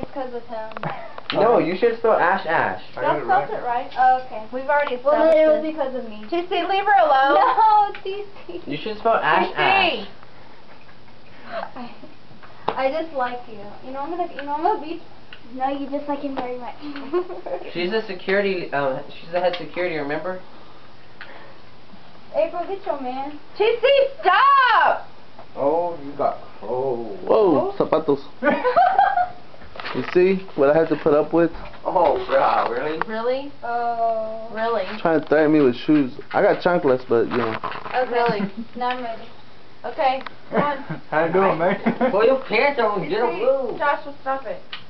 because of him. No, you should spell Ash Ash. Y'all spelled it right? Oh, okay. We've already established it was because of me. TC, leave her alone. No, TC. You should spell Ash Ash. I just like you. You know I'm gonna be. No, you just like him very much. She's a security. She's the head security. Remember? April, get your man. TC, stop! Oh, you got. Oh. Whoa, zapatos. You see what I had to put up with? Oh, bro, really? Really? Oh. Really? Trying to threaten me with shoes. I got chanclas, but you know. Oh, really? Now I'm ready. Okay, come on. How you doing, man? Pull your pants on, get a move. Joshua, stop it.